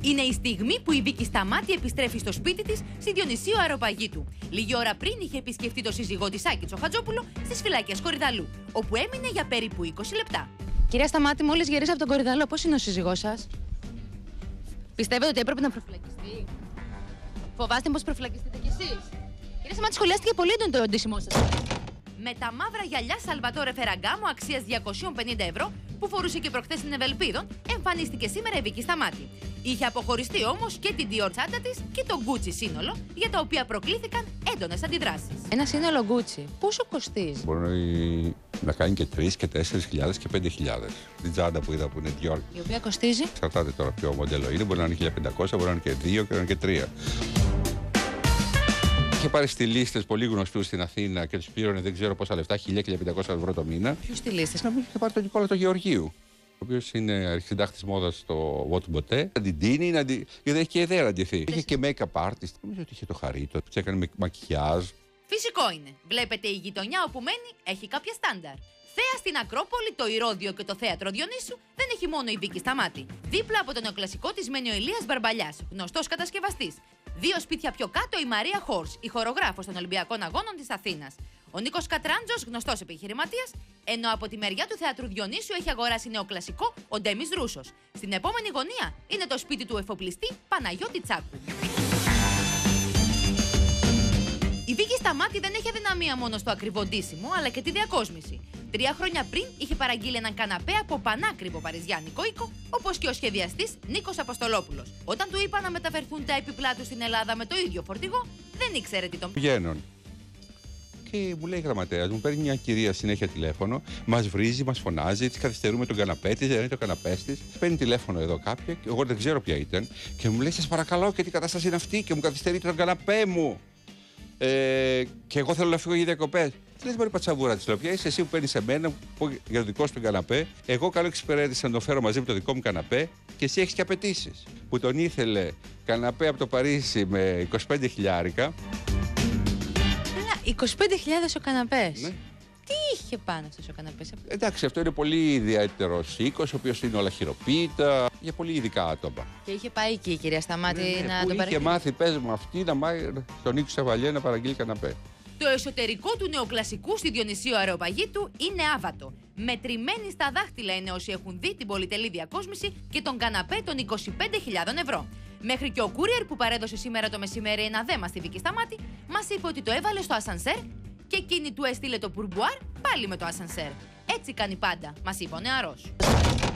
Είναι η στιγμή που η Βίκη Σταμάτη επιστρέφει στο σπίτι της στη Διονυσίου Αεροπαγήτου. Λίγη ώρα πριν είχε επισκεφτεί το σύζυγό της Άκη Τσοχατζόπουλο στις φυλακές Κορυδαλλού, όπου έμεινε για περίπου 20 λεπτά. Κυρία Σταμάτη, μόλις γυρίσει από τον Κορυδαλλό, πώς είναι ο σύζυγός σας? Πιστεύετε ότι έπρεπε να προφυλακιστεί? Φοβάστε πως προφυλακιστείτε κι εσείς? Κυρία Σταμάτη, σχολιάστηκε πολύ έντονο το ντύσιμό σας. Με τα μαύρα γυαλιά Σαλβατόρε Φεραγκάμο αξίας 250 ευρώ που φορούσε και προχθές στην Ευελπίδων, εμφανίστηκε σήμερα η Βίκη Σταμάτη. Είχε αποχωριστεί όμως και την Dior τσάντα της και το Gucci σύνολο, για τα οποία προκλήθηκαν έντονες αντιδράσεις. Ένα σύνολο Gucci, πόσο κοστίζει? Μπορεί να κάνει και 3 και 4.000 και 5.000. Την τσάντα που είδα που είναι Dior. Η οποία κοστίζει? Εξαρτάται τώρα ποιο μοντέλο είναι. Μπορεί να είναι 1.500, μπορεί να είναι και 2 και να είναι και 3. Είχε πάρει στυλίστες πολύ γνωστούς στην Αθήνα και τους πλήρωνε δεν ξέρω πόσα λεφτά, 1.000 και 1.500 ευρώ το μήνα. Ποιους στυλίστες? Νομίζω είχε πάρει τον Νικόλα τον Γεωργίου, ο οποίος είναι αρχισυντάκτης μόδας στο What Botte. Να την τίνει, γιατί έχει και ιδέα να ντυθεί. Είχε και make-up artist. Νομίζω ότι είχε το Χαρίτο, του έκανε μακιγιάζ. Φυσικό είναι. Βλέπετε, η γειτονιά όπου μένει έχει κάποια στάνταρ. Θέα στην Ακρόπολη, το Ηρώδιο και το Θέατρο Διονύσου δεν έχει μόνο η Βίκη Σταμάτη. Δίπλα από το νεοκλασικό της μένει ο Ηλίας Μπαρμπαλιάς, γνωστός κατασκευαστής. 2 σπίτια πιο κάτω η Μαρία Χόρς, η χορογράφος των Ολυμπιακών Αγώνων της Αθήνας. Ο Νίκος Κατράντζος, γνωστός επιχειρηματίας, ενώ από τη μεριά του Θεατρού Διονύσου έχει αγοράσει νεοκλασικό ο Ντέμις Ρούσος. Στην επόμενη γωνία είναι το σπίτι του εφοπλιστή Παναγιώτη Τσάκου. Η Βίκη Σταμάτη δεν έχει αδυναμία μόνο στο ακριβό ντύσιμο, αλλά και τη διακόσμηση. 3 χρόνια πριν είχε παραγγείλει έναν καναπέ από πανάκριβο παριζιάνικο οίκο, όπως και ο σχεδιαστής Νίκος Αποστολόπουλος. Όταν του είπα να μεταφερθούν τα έπιπλά του στην Ελλάδα με το ίδιο φορτηγό, δεν ήξερε τι τον Πηγαίνουν. Και μου λέει η γραμματέας, μου παίρνει μια κυρία συνέχεια τηλέφωνο, μας βρίζει, μας φωνάζει, της καθυστερούμε τον καναπέ της, δεν είναι το καναπές της. Παίρνει τηλέφωνο εδώ κάποια, και εγώ δεν ξέρω ποια ήταν, και μου λέει: σας παρακαλώ, και τι κατάσταση είναι αυτή, και μου καθυστερεί τον καναπέ μου. Και εγώ θέλω να φύγω για διακοπές. Τι λες, μωρή πατσαβούρα της, λέω: ποια είσαι εσύ που παίρνεις εμένα για το δικό σου τον καναπέ? Εγώ καλό εξυπηρέτησα να το φέρω μαζί με το δικό μου καναπέ, και εσύ έχεις και απαιτήσεις. Που τον ήθελε καναπέ από το Παρίσι με 25 χιλιάρικα. 25.000 ο καναπές. Ναι. Τι είχε πάνω αυτός ο καναπές? Εντάξει, αυτό είναι πολύ ιδιαίτερο οίκος, ο οποίος είναι όλα χειροποίητα, για πολύ ειδικά άτομα. Και είχε πάει εκεί η κυρία Σταμάτη να Που τον είχε παραγγείλει. μάθει, πες μου, αυτή να μάθει τον Νίκο Σαβαλιέ να παραγγείλει καναπέ. Το εσωτερικό του νεοκλασικού στη Διονυσίου Αεροπαγήτου είναι άβατο. Μετρημένοι στα δάχτυλα είναι όσοι έχουν δει την πολυτελή διακόσμηση και τον καναπέ των 25.000 ευρώ. Μέχρι και ο courier που παρέδωσε σήμερα το μεσημέρι ένα δέμα στη Βίκη Σταμάτη μας είπε ότι το έβαλε στο ασανσέρ και εκείνη του έστειλε το πουρμπουάρ πάλι με το ασανσέρ. Έτσι κάνει πάντα, μας είπε ο νεαρός.